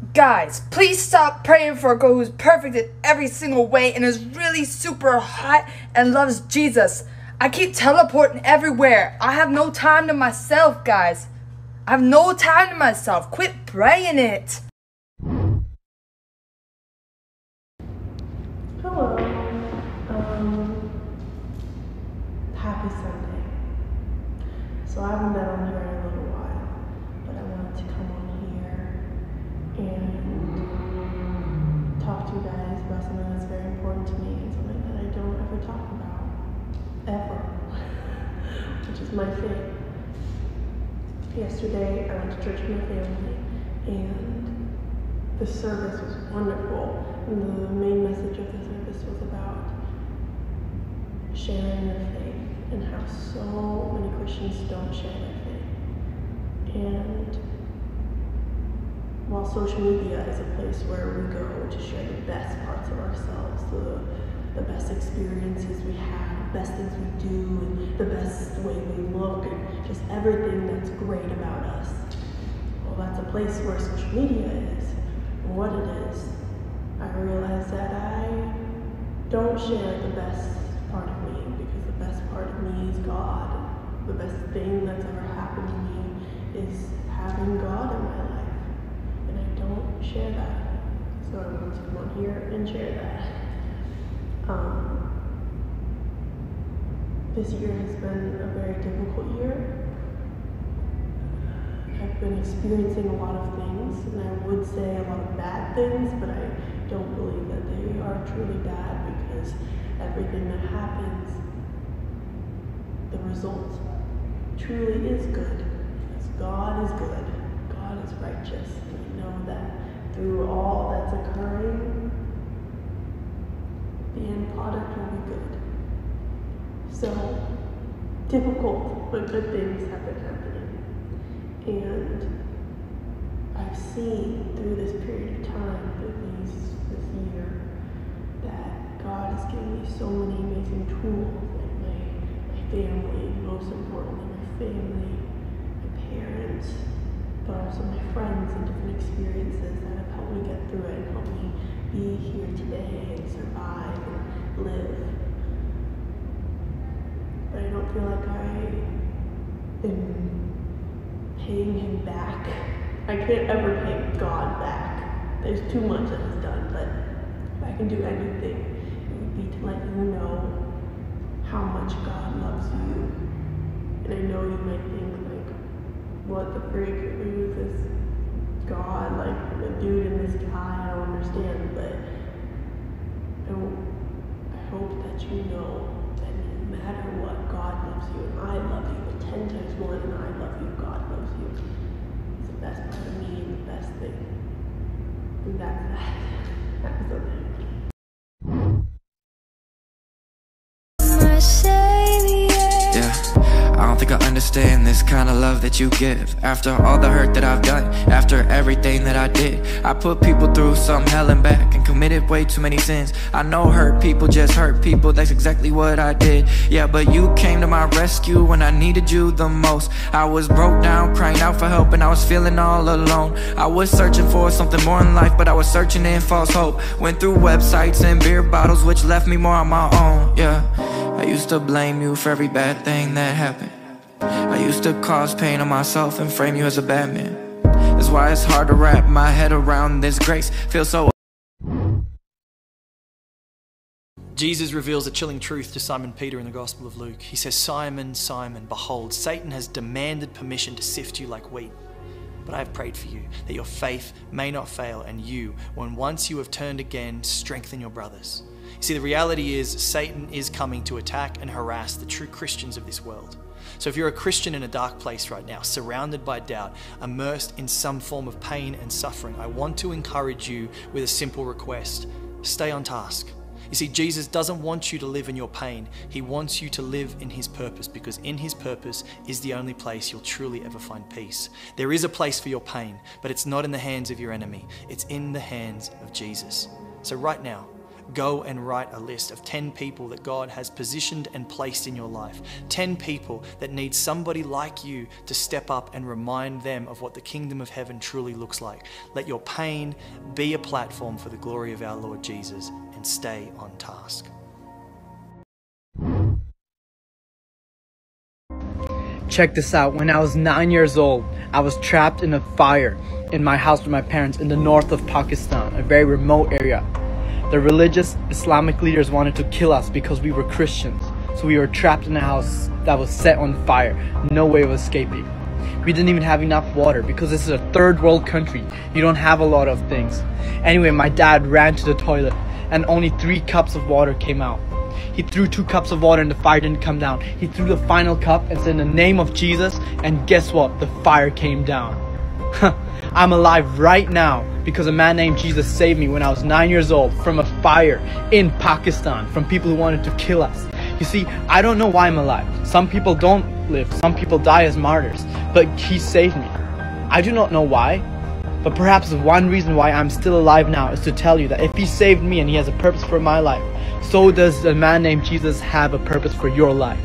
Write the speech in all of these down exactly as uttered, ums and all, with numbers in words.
Guys, please stop praying for a girl who's perfect in every single way and is really super hot and loves Jesus. I keep teleporting everywhere. I have no time to myself, guys. I have no time to myself. Quit praying it. Hello. Um, happy Sunday. So I haven't been on here in a little while, but I wanted to come on here and talk to you guys about something that's very important to me and something that I don't ever talk about, ever, which is my faith. Yesterday, I went to church with my family, and the service was wonderful. And the main message of the service was about sharing your faith and how so many Christians don't share their faith. And while social media is a place where we go to share the best parts of ourselves, the, the best experiences we have, the best things we do, and the best way we look, and just everything that's great about us, well, that's a place where social media is, and what it is. I realize that I don't share the best part of me, because the best part of me is God. The best thing that's ever happened to me is having God in my life, and I don't share that. So I want to come on here and share that. Um, this year has been a very difficult year. I've been experiencing a lot of things, and I would say a lot of bad things, but I don't believe that they are truly bad, because everything that happens, the result truly is good, because God is good, God is righteous, and I know that through all that's occurring, the end product will be good. So, difficult, but good things have been happening. And I've seen through this period of time, through these, this year, that God has given me so many amazing tools, like my, my family, most importantly my family, my parents, but also my friends and different experiences that have helped me get through it and helped me be here today and survive and live. But I don't feel like I am paying him back. I can't ever pay God back. There's too much that he's done, but if I can do anything, it would be to let you know how much God loves you. And I know you might think, like, what the freak, who is this God, like a dude in the sky? I don't understand, but I, I hope that you know that no matter what, God loves you, and I love you, but ten times more than I love you, God loves you. It's the best part of me and the best thing. And that's that. That's okay. I don't think I understand this kind of love that you give. After all the hurt that I've done, after everything that I did, I put people through some hell and back and committed way too many sins. I know hurt people just hurt people, that's exactly what I did. Yeah, but you came to my rescue when I needed you the most. I was broke down, crying out for help, and I was feeling all alone. I was searching for something more in life, but I was searching in false hope. Went through websites and beer bottles, which left me more on my own. Yeah, I used to blame you for every bad thing that happened. I used to cause pain on myself and frame you as a bad man. That's why it's hard to wrap my head around this grace. Feel so. Jesus reveals a chilling truth to Simon Peter in the Gospel of Luke. He says, "Simon, Simon, behold, Satan has demanded permission to sift you like wheat. But I have prayed for you, that your faith may not fail, and you, when once you have turned again, strengthen your brothers." You see, the reality is Satan is coming to attack and harass the true Christians of this world. So if you're a Christian in a dark place right now, surrounded by doubt, immersed in some form of pain and suffering, I want to encourage you with a simple request: stay on task. You see, Jesus doesn't want you to live in your pain. He wants you to live in his purpose, because in his purpose is the only place you'll truly ever find peace. There is a place for your pain, but it's not in the hands of your enemy. It's in the hands of Jesus. So right now, go and write a list of ten people that God has positioned and placed in your life. ten people that need somebody like you to step up and remind them of what the kingdom of heaven truly looks like. Let your pain be a platform for the glory of our Lord Jesus, and stay on task. Check this out. When I was nine years old, I was trapped in a fire in my house with my parents in the north of Pakistan, a very remote area. The religious Islamic leaders wanted to kill us because we were Christians. So we were trapped in a house that was set on fire. No way of escaping. We didn't even have enough water because this is a third world country. You don't have a lot of things. Anyway, my dad ran to the toilet and only three cups of water came out. He threw two cups of water and the fire didn't come down. He threw the final cup and said, "In the name of Jesus," and guess what? The fire came down. I'm alive right now because a man named Jesus saved me when I was nine years old from a fire in Pakistan, from people who wanted to kill us. You see, I don't know why I'm alive. Some people don't live. Some people die as martyrs. But he saved me. I do not know why. But perhaps the one reason why I'm still alive now is to tell you that if he saved me and he has a purpose for my life, so does a man named Jesus have a purpose for your life.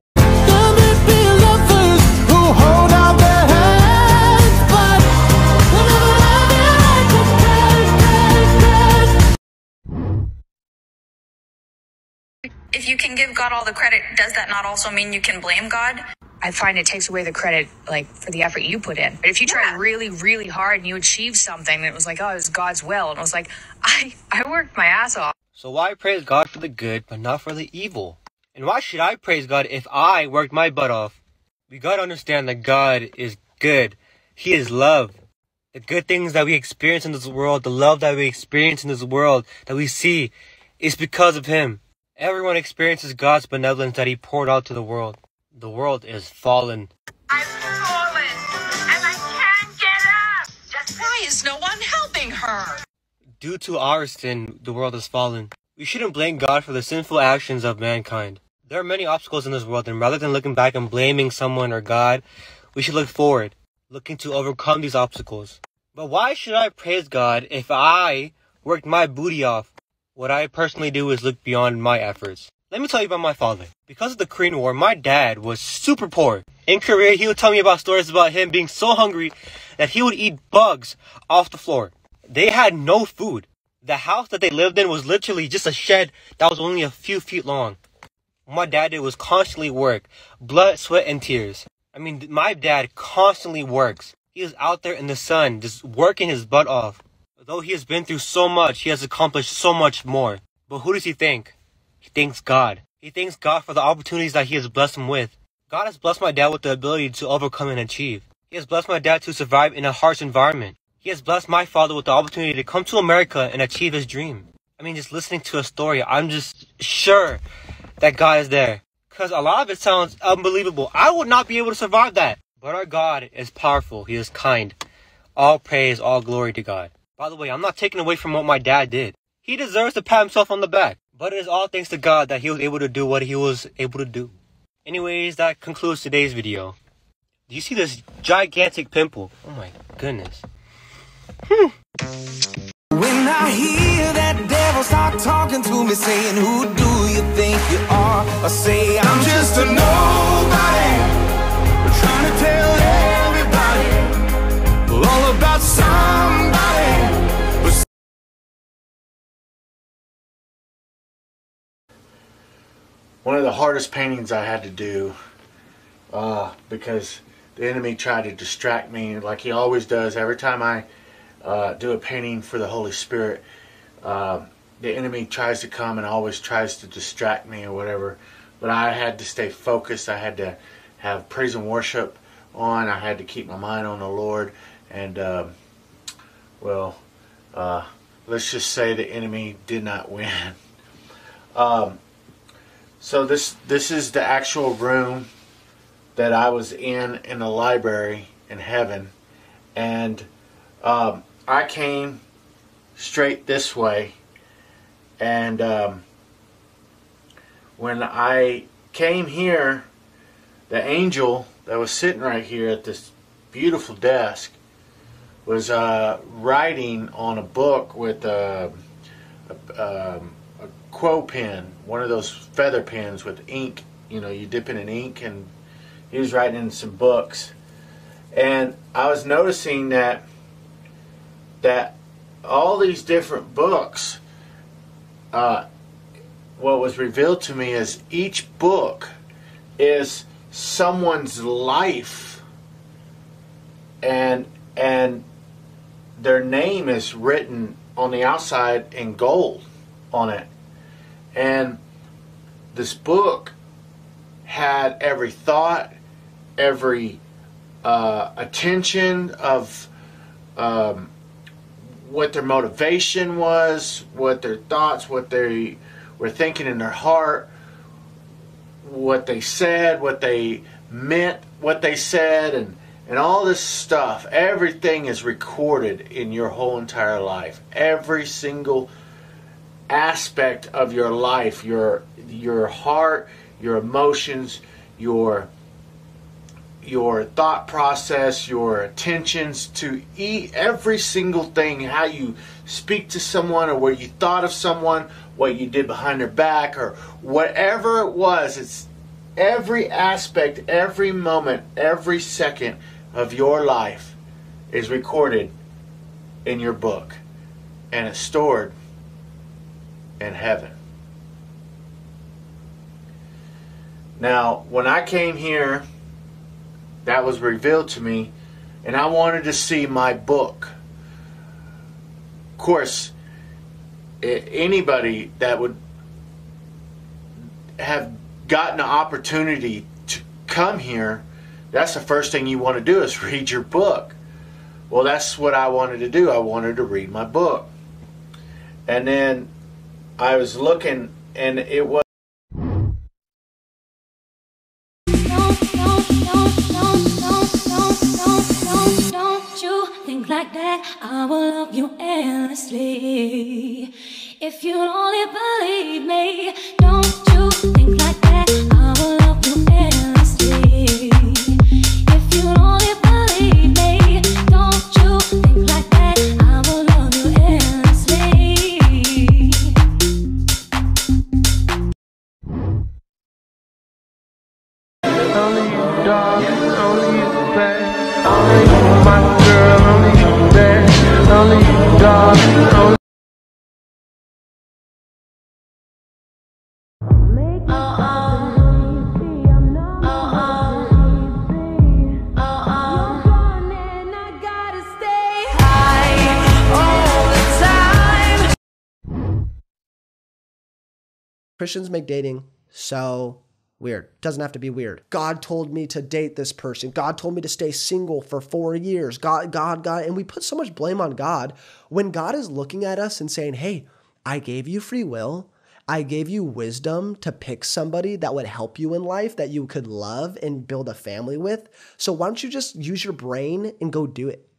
If you can give God all the credit, does that not also mean you can blame God? I find it takes away the credit, like, for the effort you put in. But if you try Yeah. really, really hard and you achieve something, and it was like, oh, it was God's will, and it was like, I, I worked my ass off. So why praise God for the good, but not for the evil? And why should I praise God if I worked my butt off? We gotta understand that God is good. He is love. The good things that we experience in this world, the love that we experience in this world, that we see, is because of Him. Everyone experiences God's benevolence that He poured out to the world. The world is fallen. I've fallen, and I can't get up. Just why is no one helping her? Due to our sin, the world has fallen. We shouldn't blame God for the sinful actions of mankind. There are many obstacles in this world, and rather than looking back and blaming someone or God, we should look forward, looking to overcome these obstacles. But why should I praise God if I worked my booty off? What I personally do is look beyond my efforts. Let me tell you about my father. Because of the Korean War, my dad was super poor. In Korea, he would tell me about stories about him being so hungry that he would eat bugs off the floor. They had no food. The house that they lived in was literally just a shed that was only a few feet long. What my dad did was constantly work. Blood, sweat, and tears. I mean, my dad constantly works. He is out there in the sun, just working his butt off. Though he has been through so much, he has accomplished so much more. But who does he thank? He thanks God. He thanks God for the opportunities that He has blessed him with. God has blessed my dad with the ability to overcome and achieve. He has blessed my dad to survive in a harsh environment. He has blessed my father with the opportunity to come to America and achieve his dream. I mean, just listening to a story, I'm just sure that God is there. Because a lot of it sounds unbelievable. I would not be able to survive that. But our God is powerful. He is kind. All praise, all glory to God. By the way, I'm not taking away from what my dad did. He deserves to pat himself on the back. But it is all thanks to God that he was able to do what he was able to do. Anyways, that concludes today's video. Do you see this gigantic pimple? Oh my goodness. Hmm. When I hear that devil start talking to me, saying, who do you think you are? I say, I'm just a nobody, trying to tell everybody all about somebody. One of the hardest paintings I had to do uh, because the enemy tried to distract me like he always does. Every time I uh, do a painting for the Holy Spirit, uh, the enemy tries to come and always tries to distract me or whatever. But I had to stay focused. I had to have praise and worship on. I had to keep my mind on the Lord. And, uh, well, uh, let's just say the enemy did not win. Um, So this this is the actual room that I was in in the library in heaven, and um, I came straight this way, and um, when I came here, the angel that was sitting right here at this beautiful desk was uh, writing on a book with a, a, um, quill pen, one of those feather pens with ink. You know, you dip it in ink, and he was writing in some books. And I was noticing that that all these different books, uh, what was revealed to me is each book is someone's life, and and their name is written on the outside in gold on it. And this book had every thought, every uh, attention of um, what their motivation was, what their thoughts, what they were thinking in their heart, what they said, what they meant, what they said, and and all this stuff. Everything is recorded in your whole entire life. Every single aspect of your life, your your heart, your emotions, your your thought process, your attentions to eat, every single thing, how you speak to someone, or what you thought of someone, what you did behind their back, or whatever it was. It's every aspect, every moment, every second of your life is recorded in your book, and it's stored in heaven. Now, when I came here, that was revealed to me, and I wanted to see my book. Of course, anybody that would have gotten the opportunity to come here, that's the first thing you want to do is read your book. Well, that's what I wanted to do. I wanted to read my book. And then I was looking, and it was like that, I will love you endlessly. If you only believe me, don't you think like that, I will love you endlessly. If you only believe me, don't you think like that, I will love you endlessly. Only you, dog, only you, babe, only you, my girl, only you, babe, only you, dog, only Christians make dating so weird. Doesn't have to be weird. God told me to date this person. God told me to stay single for four years. God, God, God. And we put so much blame on God when God is looking at us and saying, hey, I gave you free will. I gave you wisdom to pick somebody that would help you in life, that you could love and build a family with. So why don't you just use your brain and go do it?